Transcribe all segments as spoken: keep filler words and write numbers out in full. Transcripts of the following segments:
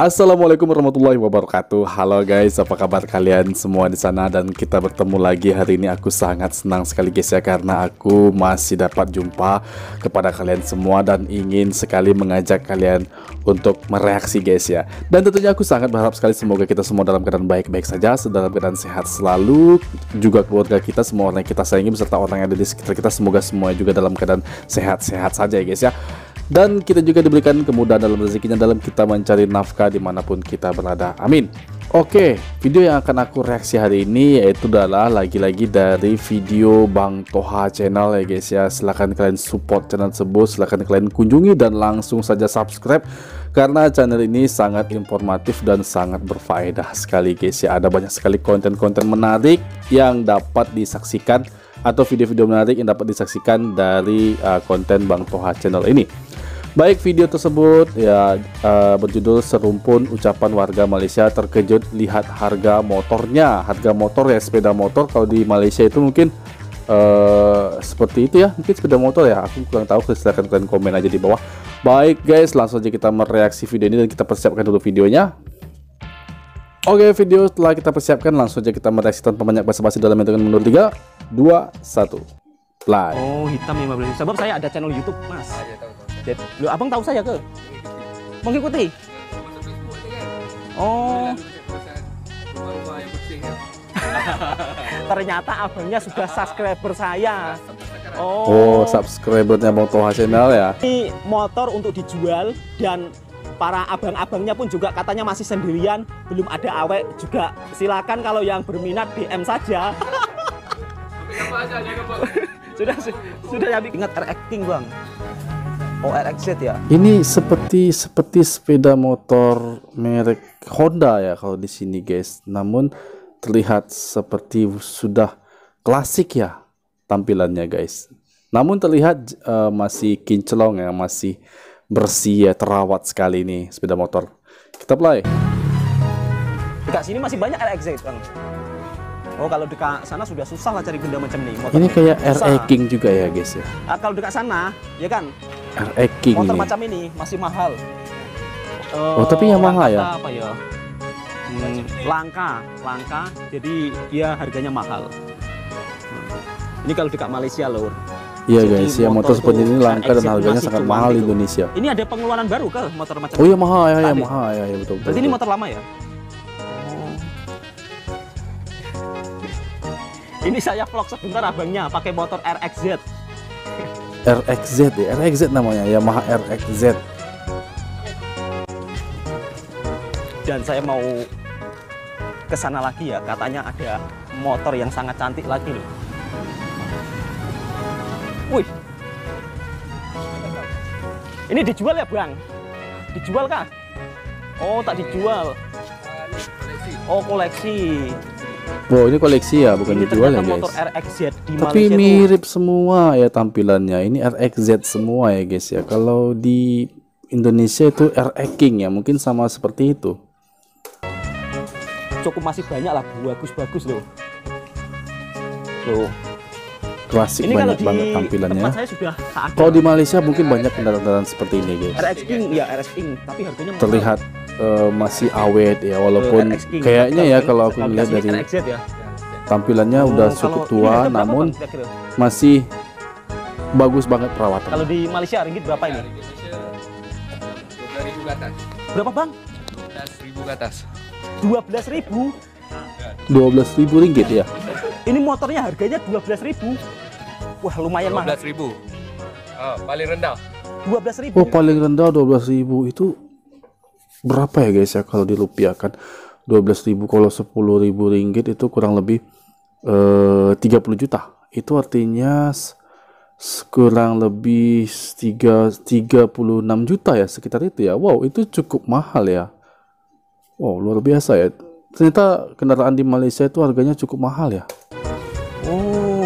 Assalamualaikum warahmatullahi wabarakatuh. Halo guys, apa kabar kalian semua di sana? Dan kita bertemu lagi hari ini. Aku sangat senang sekali guys ya, karena aku masih dapat jumpa kepada kalian semua dan ingin sekali mengajak kalian untuk mereaksi guys ya. Dan tentunya aku sangat berharap sekali semoga kita semua dalam keadaan baik-baik saja, dalam keadaan sehat selalu, juga keluarga kita, semua orang yang kita sayangi beserta orang yang ada di sekitar kita, semoga semuanya juga dalam keadaan sehat-sehat saja ya guys ya. Dan kita juga diberikan kemudahan dalam rezekinya dalam kita mencari nafkah dimanapun kita berada. Amin. Oke, video yang akan aku reaksi hari ini yaitu adalah lagi-lagi dari video Bang Toha Channel ya guys ya. Silahkan kalian support channel tersebut, silahkan kalian kunjungi dan langsung saja subscribe, karena channel ini sangat informatif dan sangat berfaedah sekali guys ya. Ada banyak sekali konten-konten menarik yang dapat disaksikan, atau video-video menarik yang dapat disaksikan dari uh, konten Bang Toha Channel ini. Baik, video tersebut ya uh, berjudul Serumpun Ucapan Warga Malaysia Terkejut Lihat Harga Motornya. Harga motor ya, sepeda motor kalau di Malaysia itu mungkin uh, seperti itu ya, mungkin sepeda motor ya, aku kurang tahu. Silahkan kalian komen aja di bawah. Baik guys, langsung aja kita mereaksi video ini dan kita persiapkan dulu videonya. Oke, video telah kita persiapkan, langsung aja kita mereaksi tanpa banyak basa-basi dalam hitungan mundur tiga, dua, satu. Play. Oh, hitam lima belas. Sebab saya ada channel YouTube, Mas. Lu abang tahu saya ke? Mengikuti? Oh. Ternyata abangnya sudah subscriber saya. Oh, oh subscribernya Bang Toha Channel ya. Ini motor untuk dijual dan para abang-abangnya pun juga katanya masih sendirian, belum ada awek juga. Silakan kalau yang berminat D M saja. sudah sudah ya, ingat R X King Bang. Oh, R X Z ya. Ini seperti seperti sepeda motor merek Honda ya kalau di sini guys. Namun terlihat seperti sudah klasik ya tampilannya guys. Namun terlihat uh, masih kinclong ya, masih bersih ya, terawat sekali nih sepeda motor. Kita play. Dekat sini masih banyak R X Z Bang. Oh, kalau dekat sana sudah susah lah cari benda macam ini. Motor ini kayak R X King juga ya guys ya. Nah, kalau dekat sana ya kan R X King motor ini. macam ini masih mahal. Uh, oh, tapi yang mahal ya? Apa ya? Hmm, langka, langka. Jadi dia harganya mahal. Hmm. Ini kalau dekat Malaysia loh. Iya guys, ya motor seperti ini langka dan harganya sangat mahal di Indonesia. Ini ada pengeluaran baru ke motor macam ini? Oh iya mahal ya, ya mahal ya, ya betul. Berarti betul. Ini motor lama ya? Oh. Ini saya vlog sebentar abangnya pakai motor R X Z. R X Z ya, R X Z namanya, Yamaha R X Z. Dan saya mau ke sana lagi ya, katanya ada motor yang sangat cantik lagi loh. Wih, ini dijual ya Bang? Dijual kah? Oh, tak dijual. Oh, koleksi. Wow, ini koleksi ya, bukan ini dijual ya guys. Motor R X Z di Tapi Malaysia mirip tuh semua ya tampilannya. Ini R X Z semua ya guys ya. Kalau di Indonesia itu R X King ya, mungkin sama seperti itu. Cukup masih banyak lah, bagus-bagus loh. Loh. Klasik Ini banyak kalau banget tampilannya. Saya sudah kalau di Malaysia mungkin banyak kendaraan-kendaraan seperti ini guys. R X King ya, R X King, tapi harganya terlihat uh, masih awet ya, walaupun uh, kayaknya ya kalau aku lihat dari ya. tampilannya oh, udah cukup tua, namun bang, masih bagus banget perawatan. Kalau di Malaysia ringgit berapa ini? dua belas ribu ke atas. Berapa Bang? dua belas ribu ke atas. dua belas ribu? dua belas ribu ringgit ya. Ini motornya harganya dua belas ribu. Wah, lumayan mahal. dua belas ribu. Oh, paling rendah. dua belas ribu. Oh, paling rendah dua belas ribu. Itu berapa ya guys ya kalau dirupiahkan? dua belas ribu kalau sepuluh ribu ringgit itu kurang lebih uh, tiga puluh juta. Itu artinya kurang lebih tiga puluh enam juta ya, sekitar itu ya. Wow, itu cukup mahal ya. Wow, luar biasa ya. Ternyata kendaraan di Malaysia itu harganya cukup mahal ya. Oh.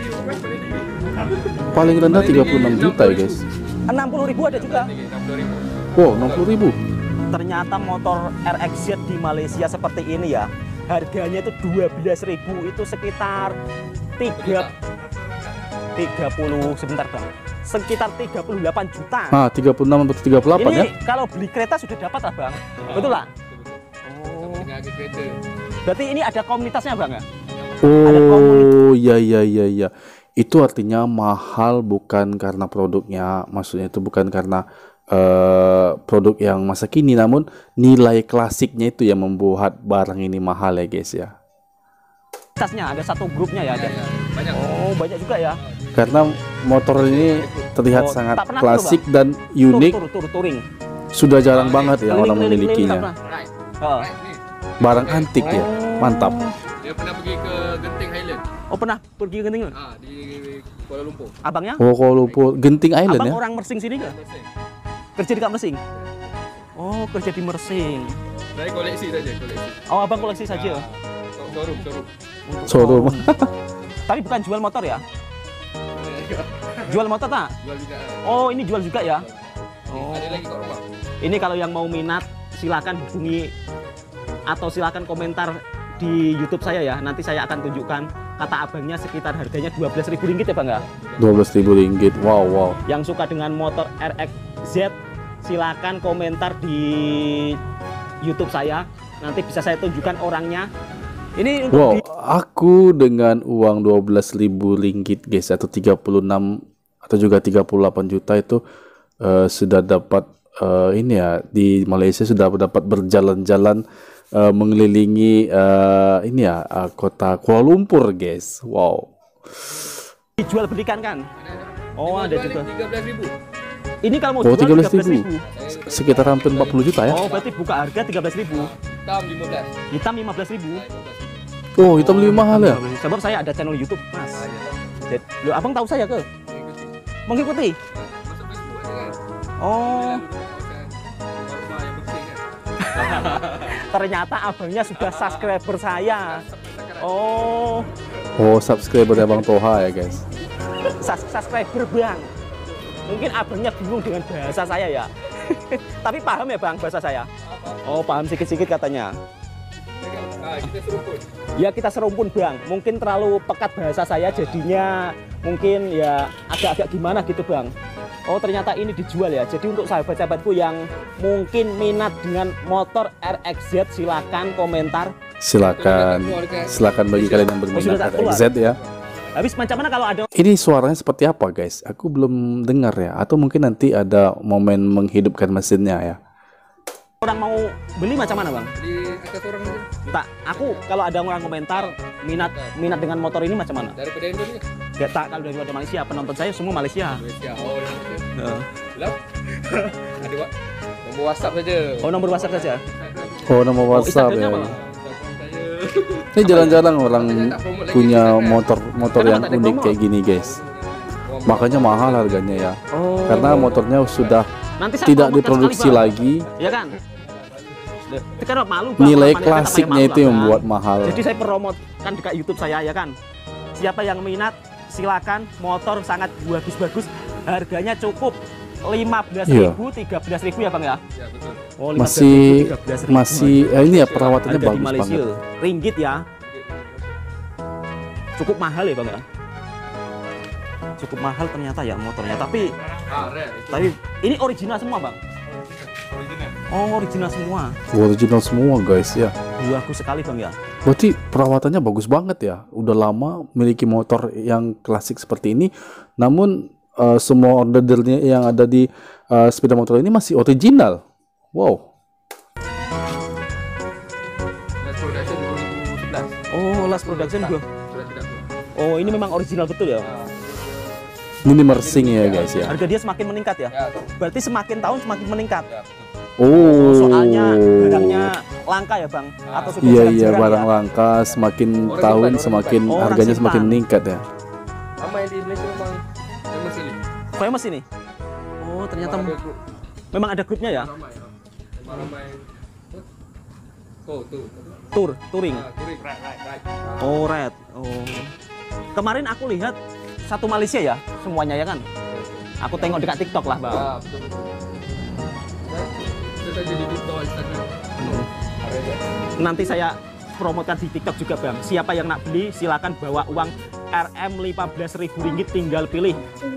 Paling rendah tiga puluh enam juta ya guys. enam puluh ribu ada juga. Wow, enam puluh ribu. Ternyata motor R X Z di Malaysia seperti ini ya. Harganya itu dua belas ribu, itu sekitar tiga tiga puluh sebentar bang, sekitar tiga puluh delapan juta. Nah, tiga puluh enam atau tiga puluh delapan Ini ya? kalau beli kereta sudah dapat lah bang, betul lah? Oh, Dengan harga kereta. berarti ini ada komunitasnya bang ya? Ada Oh, iya iya iya iya. Itu artinya mahal bukan karena produknya, maksudnya itu bukan karena uh, produk yang masa kini, namun nilai klasiknya itu yang membuat barang ini mahal ya guys ya. Komunitasnya ada satu grupnya ya, ada. Ya, ya. Banyak. Oh, banyak juga ya. Karena motor ini terlihat Oh, sangat tak pernah klasik tuh, dan unik. Tur, tur, tur, touring. Sudah jarang Oh, banget ya Keliling, orang keliling, keliling, memilikinya. tak pernah. Right. Oh. Right nih. Barang antik ya, mantap. Dia pernah pergi ke Genting Highland. Oh, pernah pergi ke Genting? Ah, di Kuala Lumpur. Abangnya? Oh, kalau lupa Genting Island Abang ya. orang Mersing sini ke? Mersing. Kerja di Kak Mersing? Oh, kerja di Mersing. Saya koleksi saja, koleksi. Oh, abang koleksi saja? Ah, showroom, showroom. Untuk- Showroom. Oh. Tapi bukan jual motor ya? Jual motor tak? Jual juga. Oh, ini jual juga ya? Oh. Ada lagi kat rumah. Ini kalau yang mau minat, silakan hubungi atau silakan komentar di YouTube saya ya. Nanti saya akan tunjukkan kata abangnya sekitar harganya dua belas ribu ringgit ya bang ya. dua belas ribu ringgit. Wow, wow. Yang suka dengan motor R X Z, silakan komentar di YouTube saya. Nanti bisa saya tunjukkan orangnya. Ini untuk Wow, di- aku dengan uang dua belas ribu ringgit guys, atau tiga puluh enam atau juga tiga puluh delapan juta itu eh, sudah dapat eh, ini ya, di Malaysia sudah dapat berjalan-jalan eh, mengelilingi eh, ini ya, eh, kota Kuala Lumpur guys. Wow. dijual belikan kan? Oh, ada juga. tiga belas ribu. Ini kalau mau Oh, jual tiga belas tiga belas ribu. ribu. Sekitar hampir empat puluh juta ya. Oh, berarti buka harga tiga belas ribu. Hitam lima belas. Hitam lima belas ribu. Oh, hitam lebih mahal ya. Sebab saya ada channel YouTube, Mas. Ah, ya. Jadi, lo abang tahu saya ke? Mengikuti? Masuk Facebook aja kan. Oh, Kawasan rumah yang bersih kan. ternyata abangnya sudah subscriber saya. Oh, Oh, subscriber Abang Toha ya guys. sus- subscriber bang. Mungkin abangnya bingung dengan bahasa saya ya. Tapi paham ya bang bahasa saya? Oh, paham sikit-sikit katanya. Ah, kita serumpun. Ya kita serumpun bang. Mungkin terlalu pekat bahasa saya jadinya mungkin ya agak-agak gimana gitu bang. Oh ternyata ini dijual ya. Jadi untuk sahabat-sahabatku yang mungkin minat dengan motor R X Z, silakan komentar. Silakan, silakan bagi kalian yang Oh, berminat sudah tak R X Z ya. Habis macam mana kalau ada Ini suaranya seperti apa guys? Aku belum dengar ya. Atau mungkin nanti ada momen menghidupkan mesinnya ya. orang mau beli macam mana bang? Di atas orang aja. Tak, aku kalau ada orang komentar minat minat dengan motor ini macam mana? Daripada Indonesia. Ya tak, kalau dari luar Malaysia, penonton saya semua Malaysia. Malaysia. Oh, Indonesia. Nah. Belum? Ada Pak. Nombor WhatsApp saja. Oh nomor WhatsApp saja. Oh, nama Oh, WhatsApp Instagramnya ya. apa? Instagram saya. Ini jarang-jarang orang Saya tak promote lagi punya Instagram. motor-motor Kenapa yang tak ada unik promo? kayak gini guys. Makanya mahal harganya ya. Oh. Karena motornya sudah Nanti saya tidak promote diproduksi sekali, Bang. lagi. Ya kan? Itu kan malu Bang, Nilai orang Malaysia kan klasiknya pakai itu malu yang lah, membuat Bang. mahal. Jadi saya promotkan dekat YouTube saya ya kan. Siapa yang minat silakan, motor sangat bagus-bagus. Harganya cukup lima belas ribu, tiga belas ribu ya Bang ya. Ya, betul. Oh, lima belas ribu, Masih tiga belas ribu. masih eh, ini ya perawatannya harga di bagus Malaysia. banget. Ringgit ya. Cukup mahal ya Bang ya. Cukup mahal ternyata ya motornya. Tapi Ah, rare itu. tapi ini original semua Bang. Original. Oh, original semua. Original semua guys ya. Bagus sekali Bang ya. Berarti perawatannya bagus banget ya. Udah lama memiliki motor yang klasik seperti ini. Namun eh, semua ordernya yang ada di eh, sepeda motor ini masih original. Wow. Last production dua ribu sebelas. Oh, last production gua. Sudah tidak keluar. Oh, ini memang original betul ya. Ah, Ini mersing ya guys ya. Harga dia semakin meningkat ya. ya, Berarti semakin tahun semakin meningkat. ya, betul. Oh. Soalnya barangnya langka ya, Bang. Atau sudah Iya iya jarang-jarang barang ya? langka semakin Orang tahun simpan, orang semakin simpan. Oh, orang harganya simpan. semakin meningkat ya. Sama yang di Malaysia memang famous ini. Famous ini. Oh, ternyata Memang ada grup. memang ada grupnya ya. Ramai. Memang ramai. Oh, tuh. Tour, touring. Ah, touring. Right, right, right. Oh, red. Oh. Kemarin aku lihat satu Malaysia ya, semuanya ya kan. Aku tengok dekat TikTok lah, Bang. Ah, betul betul. Kita saja di TikTok, Instagram. Penuh. Ada. Nanti saya promotkan di TikTok juga bang. Siapa yang nak beli silakan bawa uang R M lima belas ribu ringgit, tinggal pilih.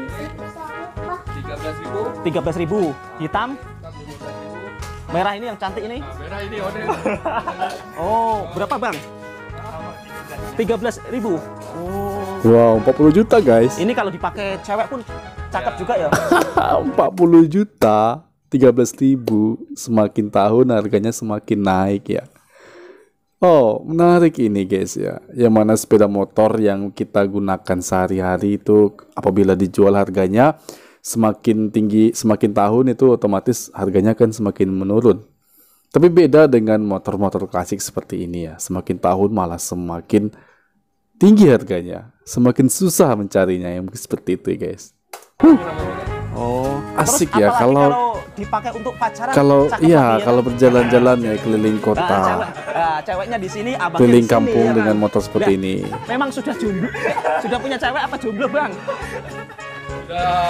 tiga belas ribu. Hitam? Merah ini yang cantik ini? Nah, merah ini order. Oh, berapa bang? tiga belas ribu. Oh. Wow, empat puluh juta guys. Ini kalau dipakai cewek pun cakep juga ya. empat puluh juta, tiga belas ribu. Semakin tahun harganya semakin naik ya. Oh, menarik ini guys ya. Yang mana sepeda motor yang kita gunakan sehari-hari itu apabila dijual harganya semakin tinggi, semakin tahun itu otomatis harganya kan semakin menurun. Tapi beda dengan motor-motor klasik seperti ini ya. Semakin tahun malah semakin tinggi harganya, semakin susah mencarinya, yang seperti itu guys. Huh. Oh, asik terus ya kalau kalau dipakai untuk pacaran. Kalau iya, ya, kalau berjalan-jalan ya keliling kota. Nah, cewek, nah, ceweknya di sini, abangnya keliling di sini, kampung ya, dengan kan? motor seperti Nah, ini. Memang sudah jomblo, sudah punya cewek apa jomblo bang? Sudah.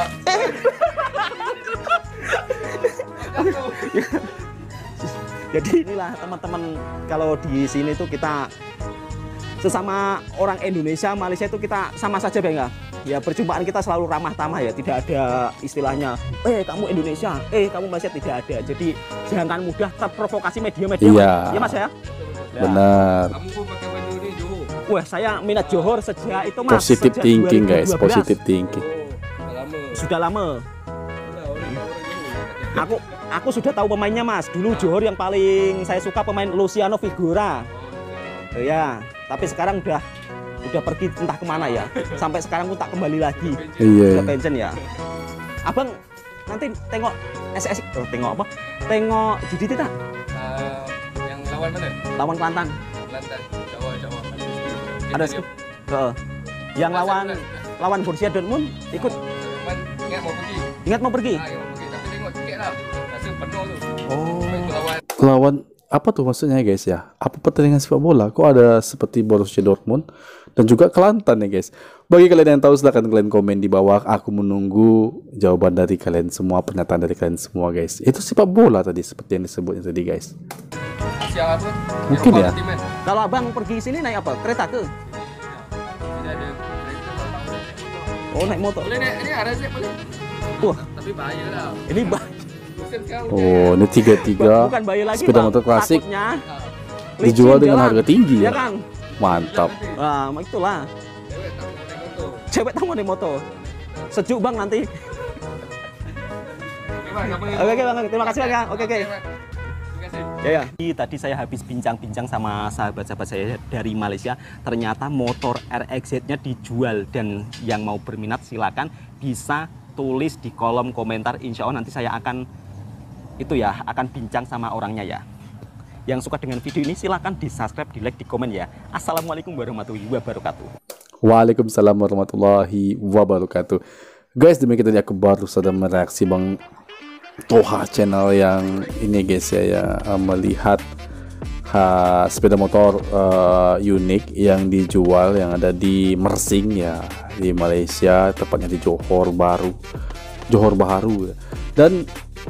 Jadi inilah teman-teman, kalau di sini tuh kita sesama orang Indonesia, Malaysia itu kita sama saja bang ya. Ya perjumpaan kita selalu ramah tamah ya, tidak ada istilahnya, eh kamu Indonesia, eh kamu Malaysia, tidak ada. Jadi jangan mudah terprovokasi media-media. Iya. Ya mas ya. Benar. Kamu pun pakai baju ini Johor. Wah saya minat Johor sejak itu mas. Positive sejak thinking dua ribu dua guys, belas. positive thinking. Oh, lama. Sudah lama. Sudah orang orang Johor. Aku aku sudah tahu pemainnya mas. Dulu Johor yang paling saya suka pemain Luciano Figura. Oh, ya, tapi sekarang udah udah pergi entah kemana ya. Sampai sekarang pun tak kembali lagi. Iya. Udah pensiun ya. Abang nanti tengok S S I, oh, tengok apa? Tengok G D T tak? Uh, yang lawan mana? Lawan Kelantan. Kelantan, Jawa, Jawa. Ada sih. Ke yang lawan lawan Borussia Dortmund ikut. Cuman ingat mau pergi. Ingat mau pergi? Ah, ingat mau pergi, tapi tengok tiket lah. Rasa penuh tu. Oh. Itu lawan. Lawan apa tuh maksudnya guys ya? Apa pertandingan sepak bola? Kok ada seperti Borussia Dortmund dan juga Kelantan ya guys? Bagi kalian yang tahu silahkan kalian komen di bawah. Aku menunggu jawaban dari kalian semua, pernyataan dari kalian semua guys. Itu sepak bola tadi seperti yang disebutnya tadi guys. Siapa apa? Mungkin ya. Kalau abang pergi sini naik apa? Kereta ke? Tidak ada kereta. Oh naik motor. Boleh naik, ini ada sih boleh. Wah, Tapi bahaya lah. ini bah Musim sekarang. Oh, ini tiga-tiga bukan bahaya lagi sepeda Bang. motor klasik Takutnya dijual licin dengan jalan. harga tinggi Ya ya. kan? Mantap. Nah, itulah. Cewek tak mau naik motor. Cewek tahu naik motor. Sejuk bang nanti. Oke bang, apa yang- Oke, oke bang, terima kasih bang ya. Oke, oke. Bang. Terima kasih. Ya, ya. Tadi saya habis bincang-bincang sama sahabat-sahabat saya dari Malaysia. Ternyata motor R X Z-nya dijual, dan yang mau berminat silakan bisa tulis di kolom komentar. Insya Allah nanti saya akan itu ya, akan bincang sama orangnya ya. Yang suka dengan video ini silakan di subscribe, di like, di komen ya. Assalamualaikum warahmatullahi wabarakatuh. Waalaikumsalam warahmatullahi wabarakatuh. Guys, demikian tadi aku baru saja mereaksi Bang Toha channel yang ini guys ya, ya uh, melihat ha, sepeda motor uh, unik yang dijual yang ada di Mersing ya, di Malaysia, tepatnya di Johor Baru, Johor Bahru. Dan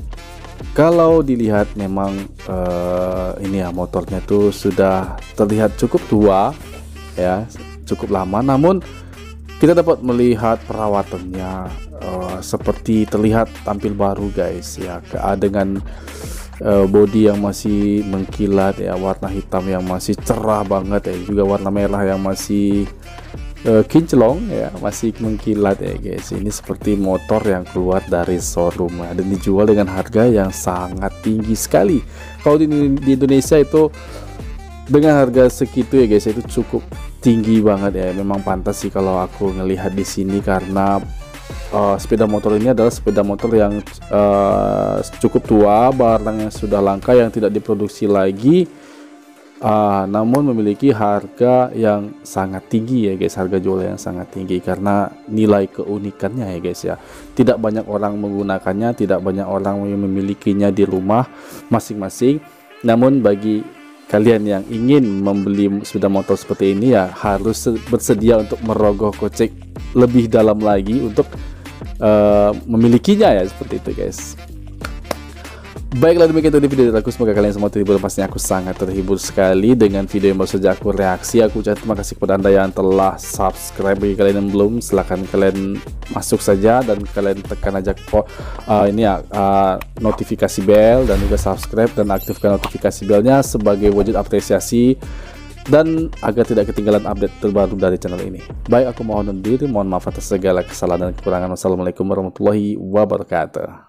kalau dilihat memang uh, ini ya, motornya tuh sudah terlihat cukup tua ya, cukup lama, namun kita dapat melihat perawatannya uh, seperti terlihat tampil baru guys ya, dengan uh, bodi yang masih mengkilat ya, warna hitam yang masih cerah banget ya, juga warna merah yang masih uh, kinclong ya, masih mengkilat ya guys. Ini seperti motor yang keluar dari showroom ya, dan dijual dengan harga yang sangat tinggi sekali. Kalau di, di Indonesia itu dengan harga segitu ya guys, itu cukup tinggi banget ya. Memang pantas sih kalau aku ngelihat di sini, karena uh, sepeda motor ini adalah sepeda motor yang uh, cukup tua, barang yang sudah langka, yang tidak diproduksi lagi, uh, namun memiliki harga yang sangat tinggi ya guys, harga jual yang sangat tinggi karena nilai keunikannya ya guys ya. Tidak banyak orang menggunakannya, tidak banyak orang yang memilikinya di rumah masing-masing. Namun bagi kalian yang ingin membeli sepeda motor seperti ini ya, harus bersedia untuk merogoh kocek lebih dalam lagi untuk uh, memilikinya ya, seperti itu guys. Baiklah, demikian tadi video dari aku. Semoga kalian semua terhibur. Pastinya aku sangat terhibur sekali dengan video yang baru saja aku reaksi. Aku ucapkan terima kasih kepada anda yang telah subscribe. Bagi kalian yang belum, silahkan kalian masuk saja dan kalian tekan aja po, uh, ini ya uh, notifikasi bell dan juga subscribe dan aktifkan notifikasi bellnya sebagai wujud apresiasi dan agar tidak ketinggalan update terbaru dari channel ini. Baik, aku mohon undur diri, mohon maaf atas segala kesalahan dan kekurangan. Wassalamualaikum warahmatullahi wabarakatuh.